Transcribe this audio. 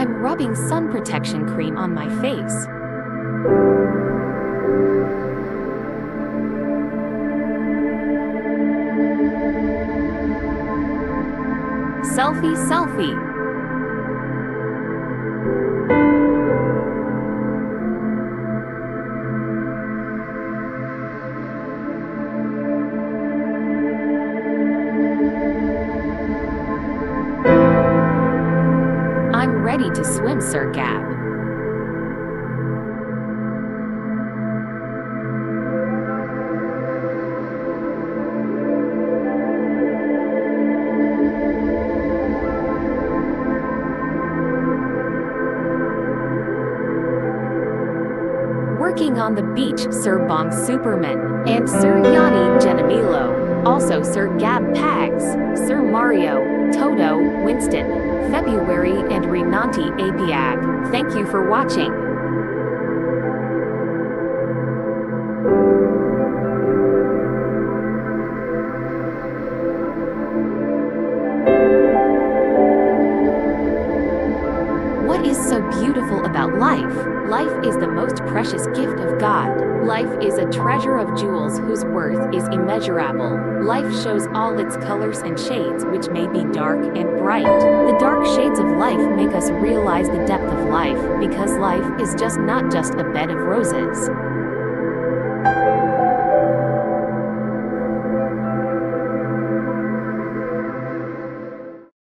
I'm rubbing sun protection cream on my face. Selfie, selfie. I'm ready to swim, Sir Gab. Working on the beach, Sir Bong Superman, and Sir Yanni Genamilo. Also Sir Gab Pags, Sir Mario, Toto, Winston, February and Renanti Apiag. Thank you for watching. What is so beautiful about life? Life is the most precious gift of God. Life is a treasure of jewels whose worth is immeasurable. Life shows all its colors and shades, which may be dark and bright. The dark shades of life make us realize the depth of life, because life is not just a bed of roses.